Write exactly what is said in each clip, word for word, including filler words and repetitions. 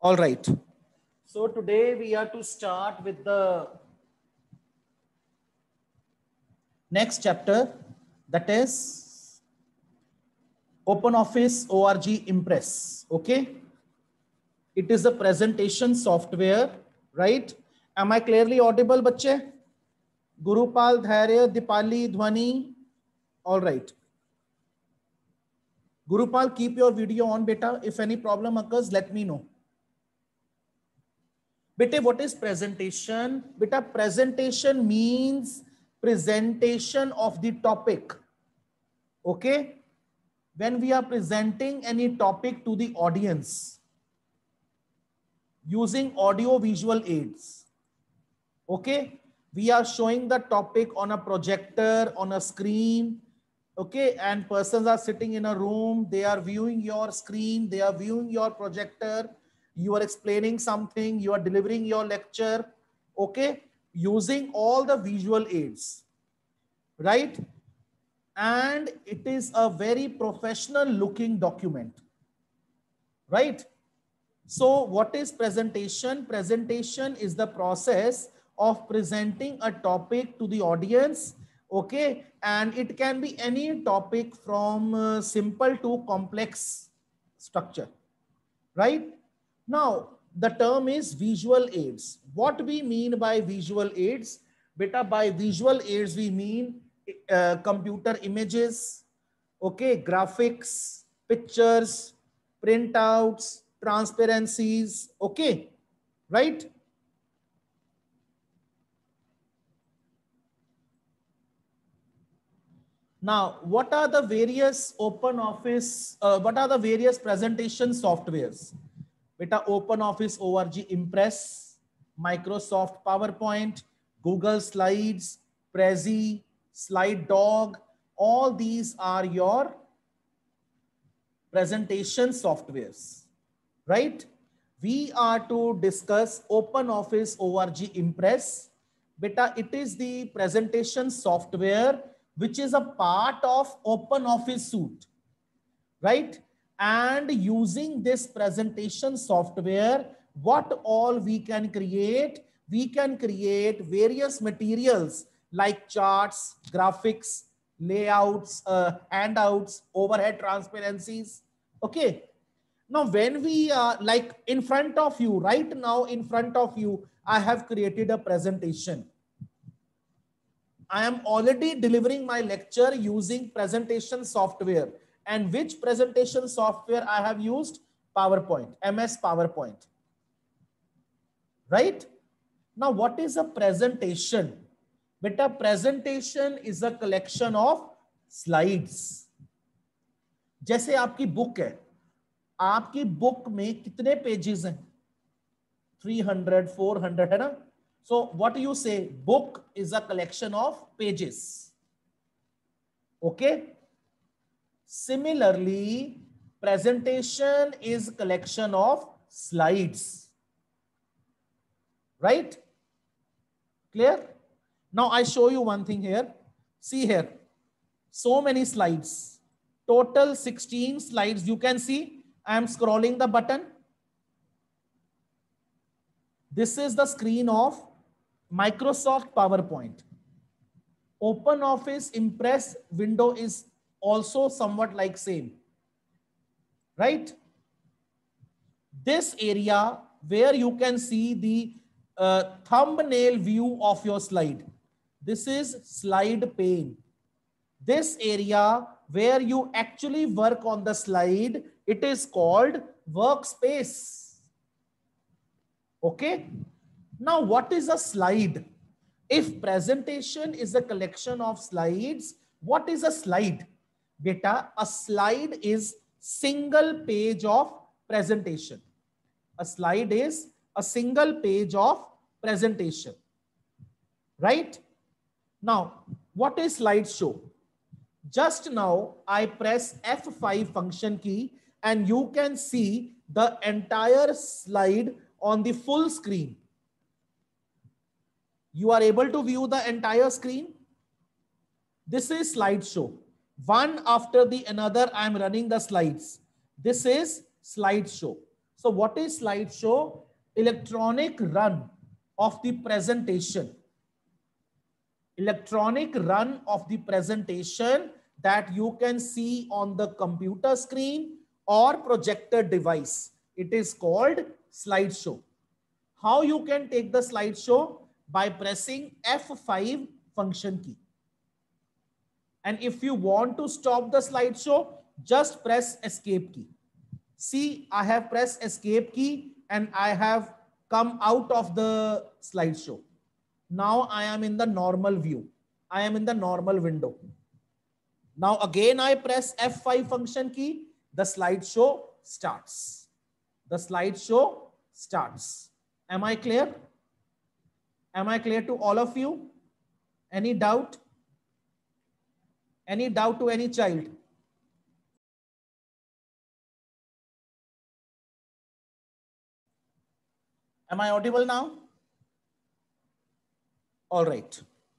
All right. So today we are to start with the next chapter, that is OpenOffice org Impress. Okay. It is a presentation software, right? Am I clearly audible, bachche? Gurupal, Dhairya, Dipali, Dhwani. All right. Gurupal, keep your video on, beta. If any problem occurs, let me know. Beta, what is presentation? Beta, presentation means presentation of the topic. Okay? When we are presenting any topic to the audience using audio visual aids. Okay? We are showing the topic on a projector, on a screen. Okay? And persons are sitting in a room. They are viewing your screen. They are viewing your projector. You are explaining something. You are delivering your lecture. Okay? Using all the visual aids. Right? And it is a very professional looking document. Right? So what is presentation? Presentation is the process of presenting a topic to the audience. Okay. And it can be any topic from uh, simple to complex structure. Right? Now, the term is visual aids. What we mean by visual aids? Beta, by visual aids, we mean uh, computer images, okay, graphics, pictures, printouts, transparencies, okay, right? Now, what are the various OpenOffice, uh, what are the various presentation softwares? Beta, OpenOffice org Impress, Microsoft PowerPoint, Google Slides, Prezi, Slide Dog, all these are your presentation softwares, right? We are to discuss OpenOffice org Impress. Beta, it is the presentation software which is a part of OpenOffice suite, right? And using this presentation software, what all we can create? We can create various materials like charts, graphics, layouts, uh, handouts, overhead transparencies. Okay. Now, when we are like in front of you, right now in front of you, I have created a presentation. I am already delivering my lecture using presentation software. And which presentation software I have used? PowerPoint, M S PowerPoint. Right? Now, what is a presentation? Beta, presentation is a collection of slides. जैसे आपकी book है, आपकी book में कितने pages हैं? three hundred, four hundred है ना? So what you say? Book is a collection of pages. Okay. Similarly, presentation is collection of slides. Right? Clear? Now I show you one thing here. See here. So many slides. Total sixteen slides. You can see I am scrolling the button. This is the screen of Microsoft PowerPoint. OpenOffice Impress window is also somewhat like same, right? This area where you can see the uh, thumbnail view of your slide. This is slide pane. This area where you actually work on the slide, it is called workspace. Okay. Now, what is a slide? If presentation is a collection of slides, what is a slide? Beta, a slide is single page of presentation. A slide is a single page of presentation. Right? Now, what is slideshow? Just now, I press F five function key and you can see the entire slide on the full screen. You are able to view the entire screen. This is slideshow. One after the another, I am running the slides. This is slideshow. So what is slideshow? Electronic run of the presentation. Electronic run of the presentation that you can see on the computer screen or projector device. It is called slideshow. How you can take the slideshow? By pressing F five function key. And if you want to stop the slideshow, just press escape key. See, I have pressed escape key and I have come out of the slideshow. Now I am in the normal view. I am in the normal window. Now again I press F five function key. The slideshow starts. The slideshow starts. Am I clear? Am I clear to all of you? Any doubt? Any doubt to any child? Am I audible now? All right.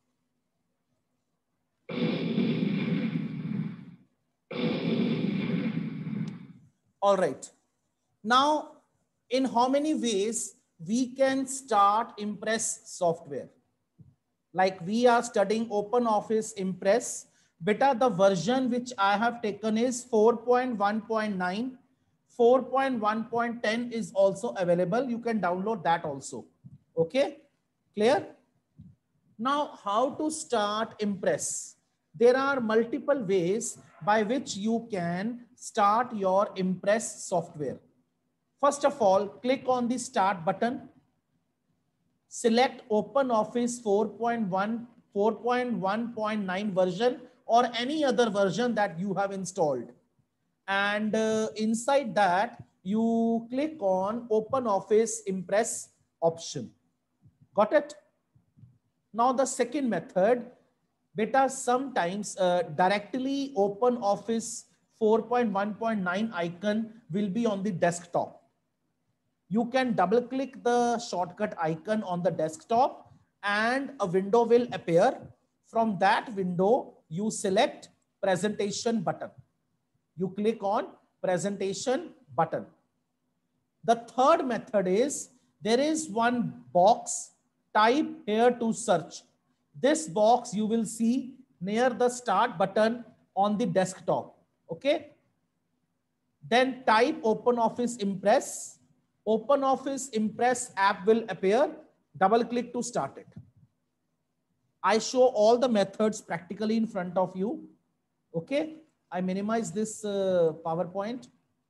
All right. Now, in how many ways we can start Impress software? Like we are studying OpenOffice Impress. Beta, the version which I have taken is four point one point nine. four point one point ten is also available. You can download that also. Okay, clear? Now, how to start Impress? There are multiple ways by which you can start your Impress software. First of all, click on the Start button. Select OpenOffice four point one, four point one point nine version or any other version that you have installed. And uh, inside that, you click on OpenOffice Impress option. Got it? Now the second method, beta, sometimes uh, directly OpenOffice four point one point nine icon will be on the desktop. You can double click the shortcut icon on the desktop and a window will appear. From that window, you select presentation button. You click on presentation button. The third method is there is one box, type here to search. This box you will see near the start button on the desktop. Okay. Then type OpenOffice Impress. OpenOffice Impress app will appear. Double click to start it. I show all the methods practically in front of you. Okay. I minimize this uh, PowerPoint.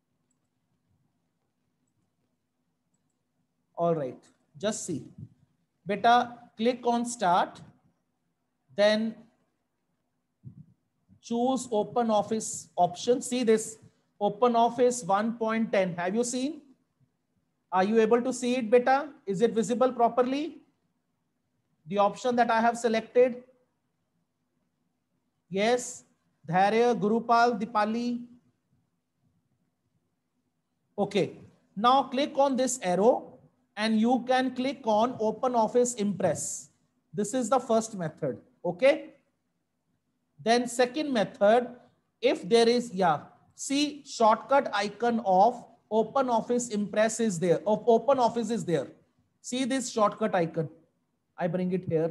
All right. Just see. Beta, click on start. Then choose OpenOffice option. See this OpenOffice one point ten. Have you seen? Are you able to see it, beta? Is it visible properly? The option that I have selected. Yes. Dharya, Gurupal, Dipali. Okay. Now click on this arrow and you can click on OpenOffice Impress. This is the first method. Okay. Then second method, if there is, yeah, see shortcut icon of OpenOffice Impress is there, of OpenOffice is there. See this shortcut icon. I bring it here.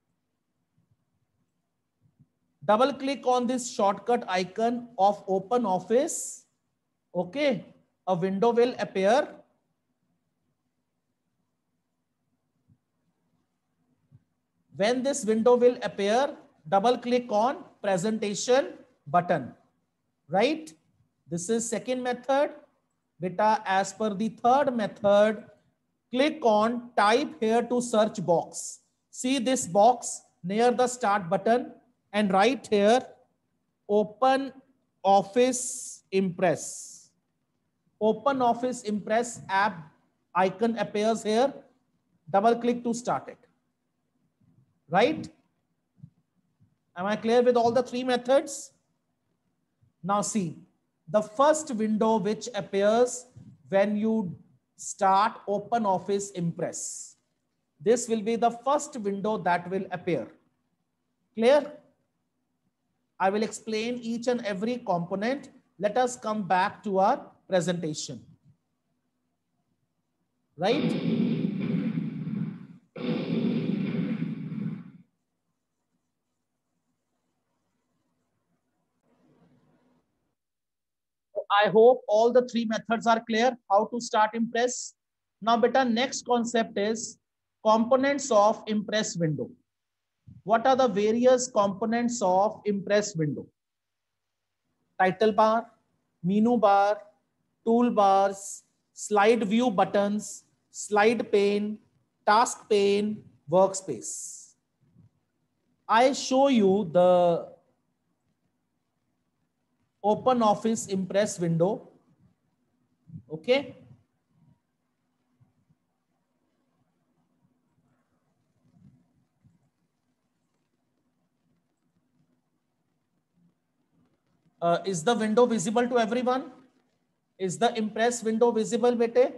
Double click on this shortcut icon of OpenOffice. Okay. A window will appear. When this window will appear, double click on presentation button. Right? This is second method. Beta, as per the third method, click on type here to search box. See this box near the start button and right here, OpenOffice Impress. OpenOffice Impress app icon appears here. Double click to start it. Right? Am I clear with all the three methods? Now see, the first window which appears when you start OpenOffice Impress. This will be the first window that will appear. Clear? I will explain each and every component. Let us come back to our presentation. right? I hope all the three methods are clear how to start Impress. Now, beta, next concept is components of Impress window. What are the various components of Impress window? Title bar, menu bar, toolbars, slide view buttons, slide pane, task pane, workspace. I show you the Open Office Impress window. Okay. Uh, is the window visible to everyone? Is the Impress window visible, bete?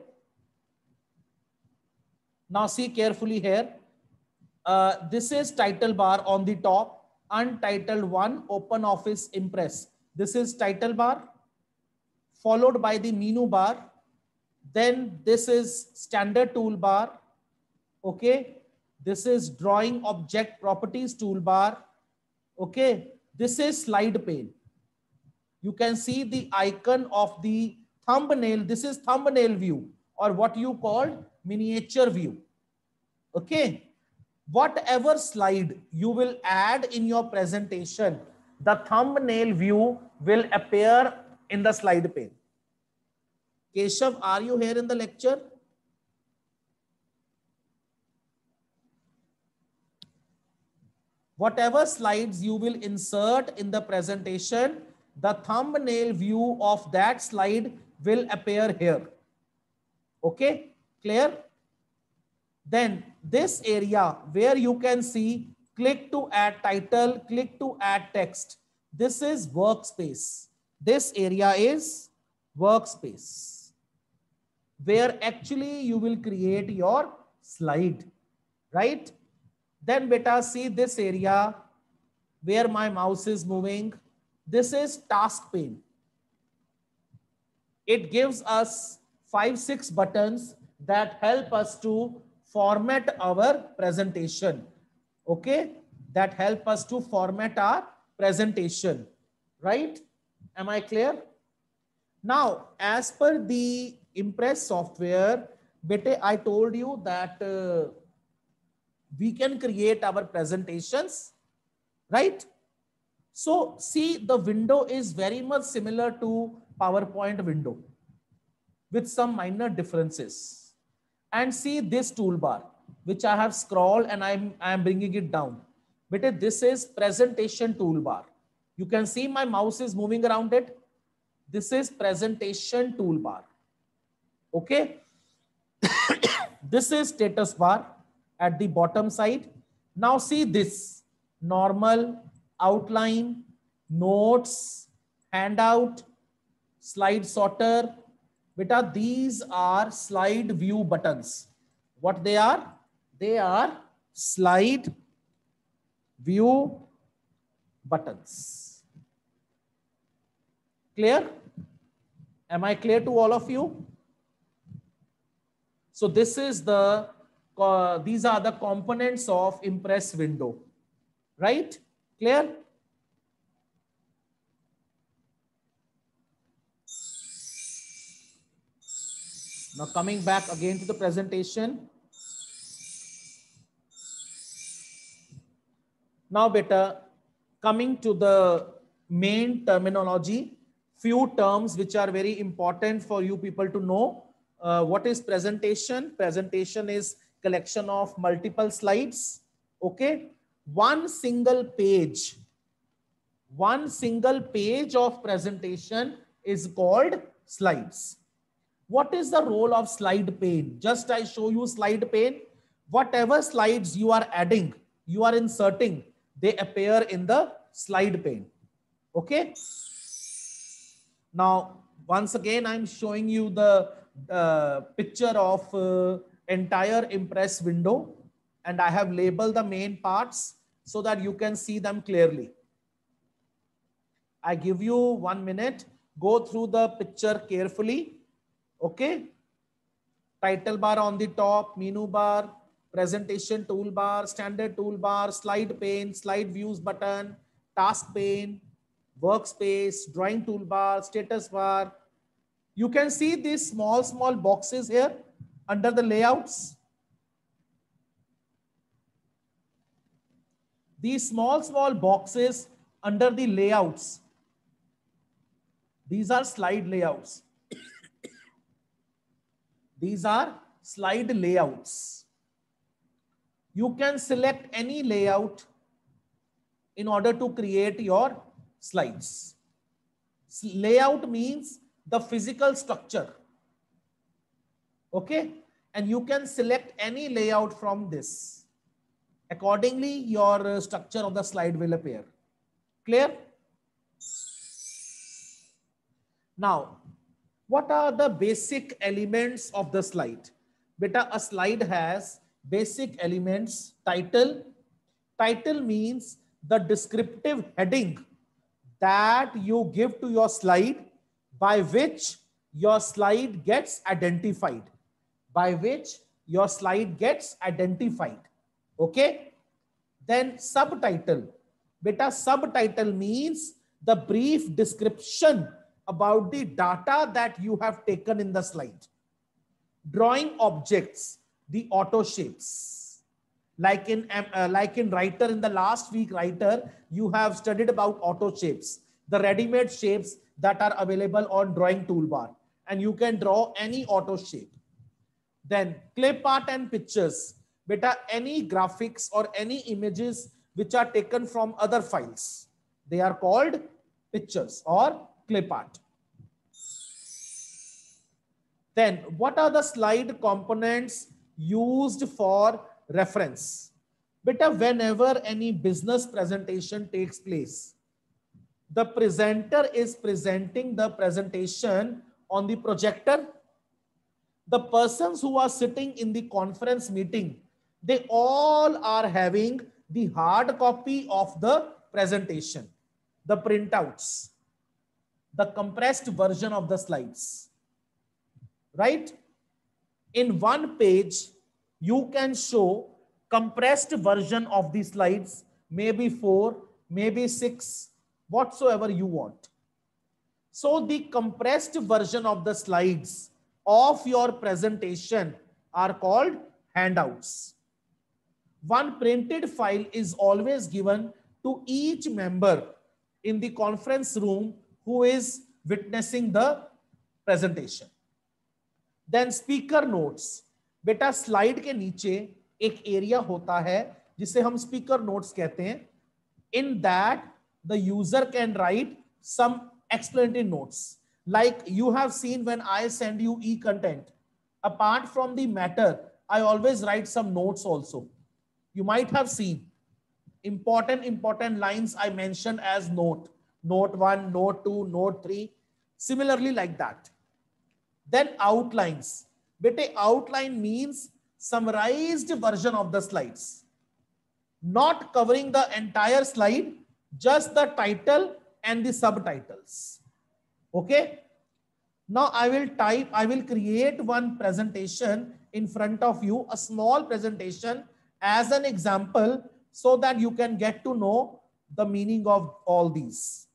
Now see carefully here. Uh, this is title bar on the top, untitled one, Open Office Impress. This is title bar, followed by the menu bar. Then this is standard toolbar. Okay. This is drawing object properties toolbar. Okay. This is slide pane. You can see the icon of the thumbnail. This is thumbnail view, or what you call miniature view. Okay. Whatever slide you will add in your presentation, the thumbnail view will appear in the slide pane. Keshav, are you here in the lecture? Whatever slides you will insert in the presentation, the thumbnail view of that slide will appear here. Okay, clear? Then this area where you can see click to add title, click to add text. This is workspace. This area is workspace, where actually you will create your slide, right? Then beta, see this area where my mouse is moving. This is task pane. It gives us five, six buttons that help us to format our presentation. Okay, that help us to format our presentation, right? Am I clear? Now, as per the Impress software, bete, I told you that uh, we can create our presentations, right? So see, the window is very much similar to PowerPoint window with some minor differences. And see this toolbar, which I have scrolled and I'm, I'm bringing it down. But this is presentation toolbar. You can see my mouse is moving around it. This is presentation toolbar. Okay. This is status bar at the bottom side. Now see this normal, outline, notes, handout, slide sorter. Beta, these are slide view buttons. What they are? They are slide view buttons. Clear? Am I clear to all of you? So this is the, uh, these are the components of Impress window, right? Clear? Now coming back again to the presentation. Now beta, coming to the main terminology, few terms which are very important for you people to know. Uh, what is presentation? Presentation is collection of multiple slides. Okay. One single page, one single page of presentation is called slides. What is the role of slide pane? Just I show you slide pane. Whatever slides you are adding, you are inserting, they appear in the slide pane. Okay. Now, once again, I'm showing you the uh, picture of uh, entire Impress window, and I have labeled the main parts so that you can see them clearly. I give you one minute, go through the picture carefully. Okay. title bar on the top, menu bar, presentation toolbar, standard toolbar, slide pane, slide views button, task pane, workspace, drawing toolbar, status bar. You can see these small, small boxes here under the layouts. These small, small boxes under the layouts. These are slide layouts. These are slide layouts. You can select any layout in order to create your slides. Layout means the physical structure. Okay? And you can select any layout from this. Accordingly, your structure of the slide will appear. Clear? Now, what are the basic elements of the slide? Beta, a slide has basic elements. Title. Title means the descriptive heading that you give to your slide, by which your slide gets identified. By which your slide gets identified. Okay? Then subtitle. Beta, subtitle means the brief description about the data that you have taken in the slide. Drawing objects, the auto shapes. Like in, uh, like in writer, in the last week writer, you have studied about auto shapes, the ready-made shapes that are available on drawing toolbar, and you can draw any auto shape. Then clip art and pictures. Beta, any graphics or any images which are taken from other files, they are called pictures or clip art. Then what are the slide components used for reference? Beta, whenever any business presentation takes place, the presenter is presenting the presentation on the projector. The persons who are sitting in the conference meeting, they all are having the hard copy of the presentation, the printouts, the compressed version of the slides, right? In one page, you can show compressed version of the slides, maybe four, maybe six, whatsoever you want. So the compressed version of the slides of your presentation are called handouts. One printed file is always given to each member in the conference room who is witnessing the presentation. Then speaker notes. बेटा slide के नीचे एक area होता है जिसे हम speaker notes कहते हैं. In that the user can write some explanatory notes. Like you have seen when I send you e-content. Apart from the matter, I always write some notes also. You might have seen important, important lines I mentioned as note. Note one, note two, note three. Similarly like that. Then outlines. Bete, outline means summarized version of the slides. Not covering the entire slide, just the title and the subtitles. Okay. Now I will type, I will create one presentation in front of you, a small presentation as an example so that you can get to know the meaning of all these.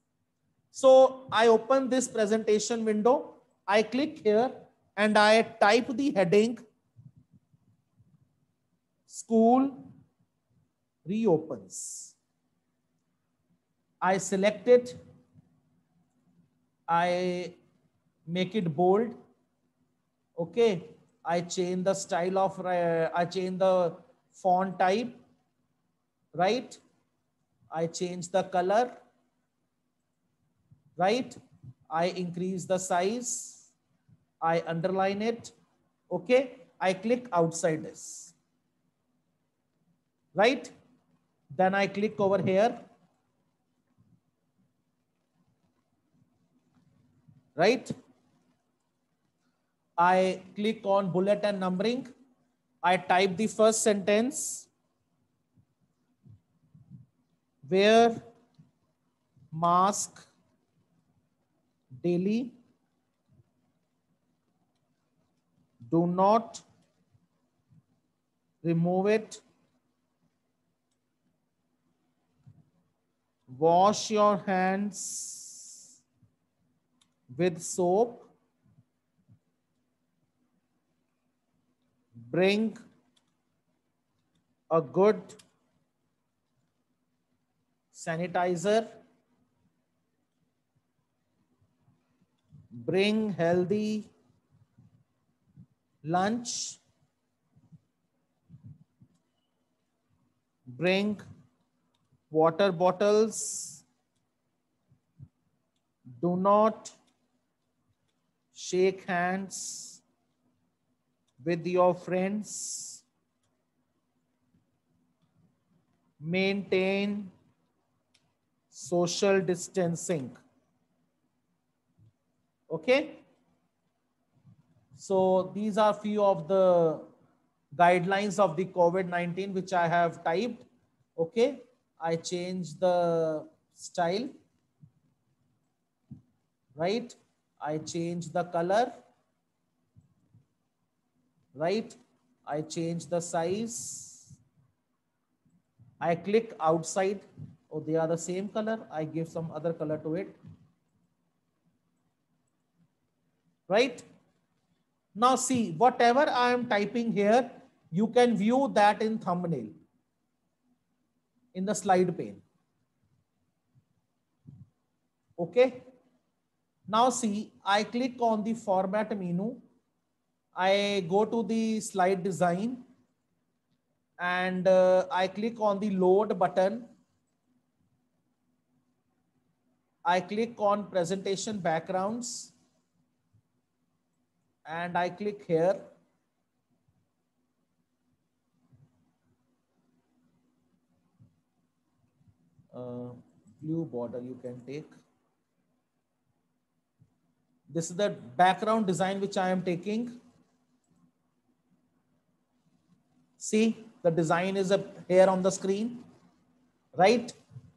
So I open this presentation window. I click here and I type the heading, school reopens. I select it. I make it bold. Okay. I change the style of, uh, I change the font type, right? I change the color, right? I increase the size. I underline it. Okay. I click outside this, right? Then I click over here, right? I click on bullet and numbering. I type the first sentence. Wear mask daily. Do not remove it. Wash your hands with soap. Bring a good sanitizer. Bring healthy lunch. Bring water bottles. Do not shake hands with your friends. Maintain social distancing. Okay. So these are few of the guidelines of the COVID nineteen which I have typed. Okay. I changed the style. Right. I changed the color. Right. I changed the size. I click outside. Oh, they are the same color. I give some other color to it. Right. Now see, whatever I am typing here, you can view that in thumbnail, in the slide pane. Okay. Now see, I click on the format menu. I go to the slide design and uh, I click on the load button. I click on presentation backgrounds and I click here. Uh, blue border you can take. This is the background design which I am taking. See, the design is up here on the screen, right?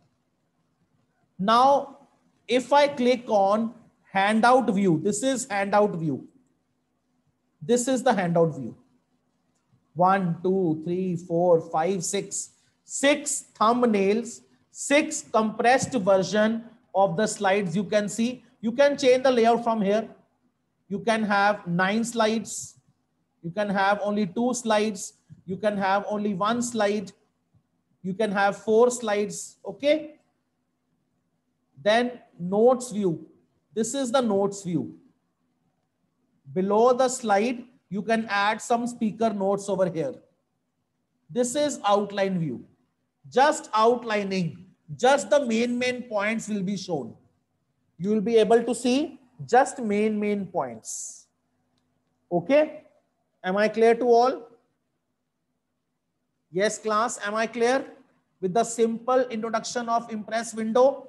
Now, if I click on handout view, this is handout view. This is the handout view. One, two, three, four, five, six. Six thumbnails, six compressed version of the slides you can see. You can change the layout from here. You can have nine slides. You can have only two slides. You can have only one slide. You can have four slides. Okay. Then notes view. This is the notes view. Below the slide, you can add some speaker notes over here. This is outline view. Just outlining, just the main, main points will be shown. You will be able to see just main, main points. Okay. Am I clear to all? Yes, class. Am I clear with the simple introduction of Impress window?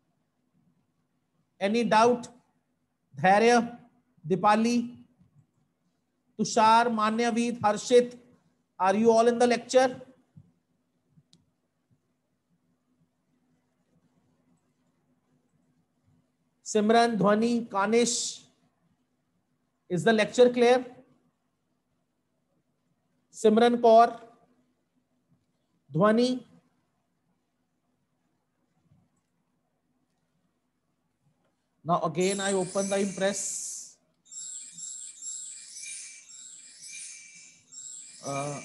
Any doubt? Dharya, Dipali, Tushar, Manyaveet, Harshit, are you all in the lecture? Simran, Dhwani, Kanish, is the lecture clear? Simran Kaur, Dhwani. Now again I open the Impress. Uh,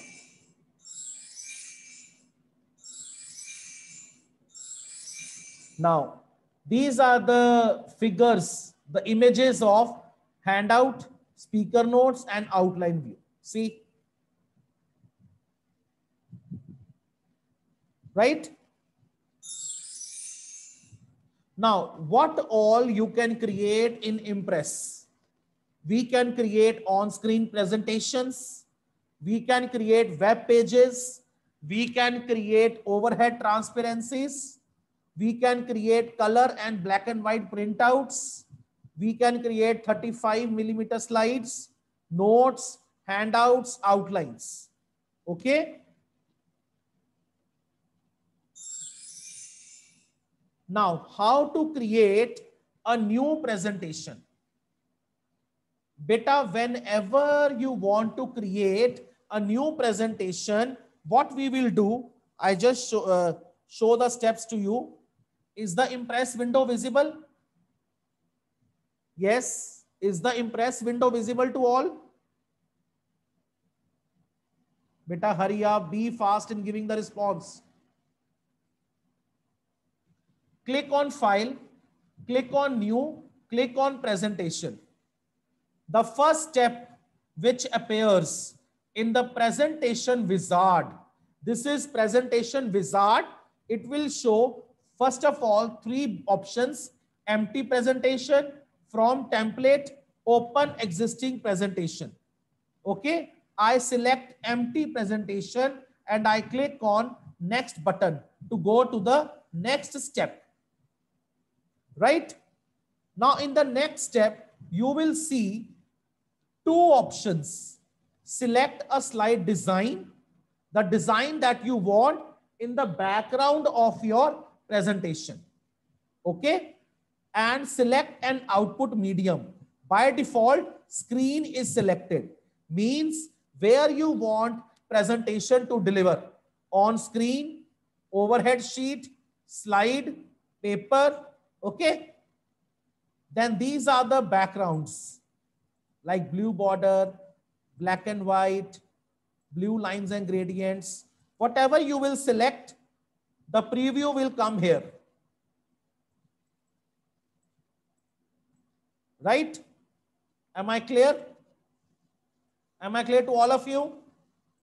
now these are the figures, the images of handout, speaker notes and outline view. See, right? Now, what all you can create in Impress? We can create on-screen presentations. We can create web pages. We can create overhead transparencies. We can create color and black and white printouts. We can create thirty-five millimeter slides, notes, handouts, outlines. Okay. Now, how to create a new presentation? Beta, whenever you want to create a new presentation, what we will do, I just show, uh, show the steps to you. Is the Impress window visible? Yes. Is the Impress window visible to all? Beta, hurry up, be fast in giving the response. Click on File, click on New, click on Presentation. The first step which appears in the presentation wizard, this is presentation wizard. It will show first of all three options: empty presentation, from template, open existing presentation. Okay, I select empty presentation and I click on next button to go to the next step. Right now, in the next step, you will see two options. Select a slide design, the design that you want in the background of your presentation. Okay, and select an output medium. By default, screen is selected, means where you want presentation to deliver: on screen, overhead sheet, slide, paper. Okay, then these are the backgrounds like blue border, black and white, blue lines and gradients. Whatever you will select, the preview will come here. Right? Am I clear? Am I clear to all of you?